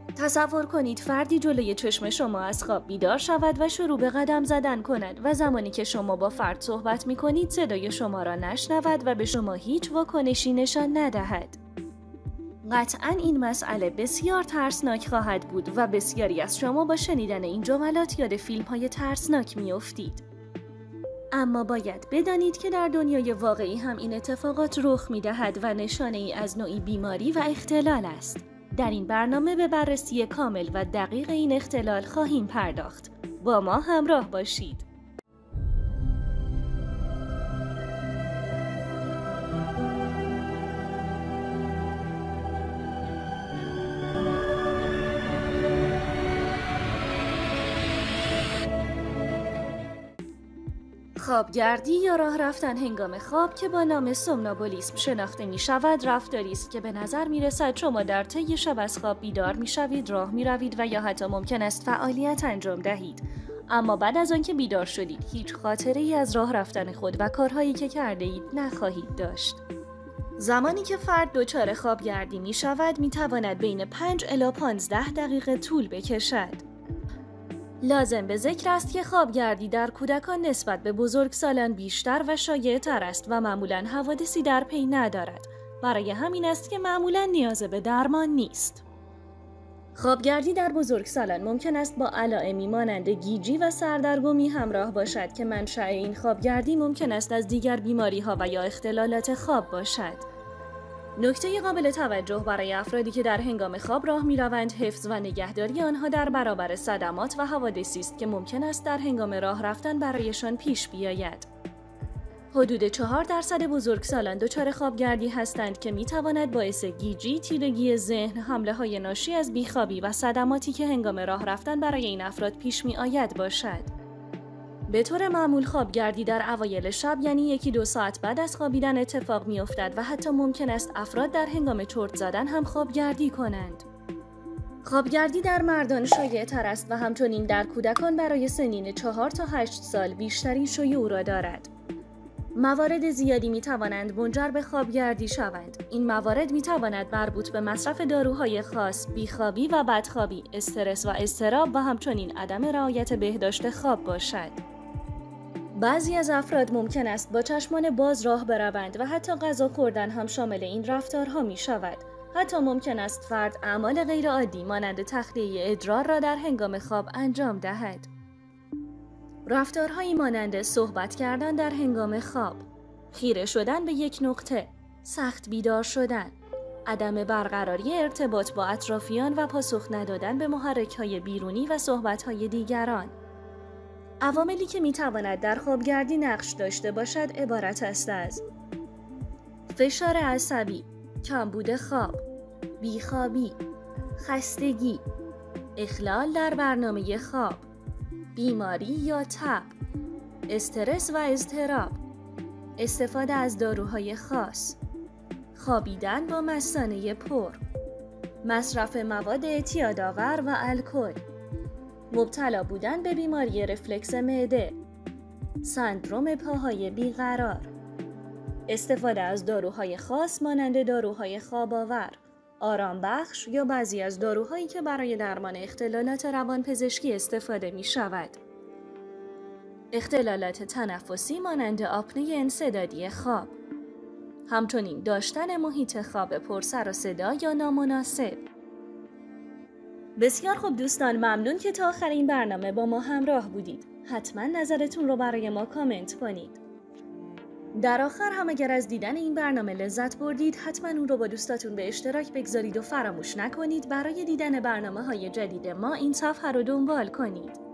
تصور کنید فردی جلوی چشم شما از خواب بیدار شود و شروع به قدم زدن کند و زمانی که شما با فرد صحبت می کنید صدای شما را نشنود و به شما هیچ واکنشی نشان ندهد. قطعاً این مسئله بسیار ترسناک خواهد بود و بسیاری از شما با شنیدن این جملات یاد فیلم‌های ترسناک می‌افتید. اما باید بدانید که در دنیای واقعی هم این اتفاقات رخ می‌دهد و نشانه‌ای از نوعی بیماری و اختلال است. در این برنامه به بررسی کامل و دقیق این اختلال خواهیم پرداخت. با ما همراه باشید. خوابگردی یا راه رفتن هنگام خواب که با نام سومنامبولیسم شناخته می شود رفتاری است که به نظر می رسد شما در طی شب از خواب بیدار می شوید، راه می روید و یا حتی ممکن است فعالیت انجام دهید. اما بعد از آنکه بیدار شدید هیچ خاطره‌ای از راه رفتن خود و کارهایی که کرده اید نخواهید داشت. زمانی که فرد دچار خوابگردی می شود می تواند بین 5 الی 15 دقیقه طول بکشد. لازم به ذکر است که خوابگردی در کودکان نسبت به بزرگسالان بیشتر و شایع‌تر است و معمولاً حوادثی در پی ندارد. برای همین است که معمولاً نیاز به درمان نیست. خوابگردی در بزرگسالان ممکن است با علائمی مانند گیجی و سردرگمی همراه باشد که منشأ این خوابگردی ممکن است از دیگر بیماری‌ها و یا اختلالات خواب باشد. نکته قابل توجه برای افرادی که در هنگام خواب راه می‌روند حفظ و نگهداری آنها در برابر صدمات و حوادثی است که ممکن است در هنگام راه رفتن برایشان پیش بیاید. حدود 4% بزرگسالان دچار خوابگردی هستند که می‌تواند باعث گیجی، تیرگی ذهن، حمله‌های ناشی از بیخوابی و صدماتی که هنگام راه رفتن برای این افراد پیش می‌آید باشد. به طور معمول خوابگردی در اوایل شب یعنی 1-2 ساعت بعد از خوابیدن اتفاق می‌افتد و حتی ممکن است افراد در هنگام چرت زدن هم خوابگردی کنند. خوابگردی در مردان شایع‌تر است و همچنین در کودکان برای سنین 4 تا 8 سال بیشترین شیوع را دارد. موارد زیادی می‌توانند منجر به خوابگردی شوند. این موارد می‌تواند مربوط به مصرف داروهای خاص، بیخوابی و بدخوابی، استرس و اضطراب و همچنین عدم رعایت بهداشت خواب باشد. بعضی از افراد ممکن است با چشمان باز راه بروند و حتی غذا خوردن هم شامل این رفتارها می شود. حتی ممکن است فرد اعمال غیرعادی مانند تخلیه ادرار را در هنگام خواب انجام دهد. رفتارهایی مانند صحبت کردن در هنگام خواب، خیره شدن به یک نقطه، سخت بیدار شدن، عدم برقراری ارتباط با اطرافیان و پاسخ ندادن به محرک‌های بیرونی و صحبت‌های دیگران. عواملی که میتواند در خوابگردی نقش داشته باشد عبارت است از فشار عصبی، کمبود خواب، بیخوابی، خستگی، اخلال در برنامه خواب، بیماری یا تب، استرس و اضطراب، استفاده از داروهای خاص، خوابیدن با مثانه پر، مصرف مواد اعتیادآور و الکل، مبتلا بودن به بیماری رفلکس معده، سندروم پاهای بیقرار، استفاده از داروهای خاص مانند داروهای خواب‌آور، آرامبخش یا بعضی از داروهایی که برای درمان اختلالات روانپزشکی استفاده می شود. اختلالات تنفسی مانند آپنه انسدادی خواب، همچنین داشتن محیط خواب پر سر و صدا یا نامناسب. بسیار خوب دوستان، ممنون که تا آخر این برنامه با ما همراه بودید. حتما نظرتون رو برای ما کامنت کنید. در آخر هم اگر از دیدن این برنامه لذت بردید حتما اون رو با دوستاتون به اشتراک بگذارید و فراموش نکنید برای دیدن برنامه‌های جدید ما این صفحه رو دنبال کنید.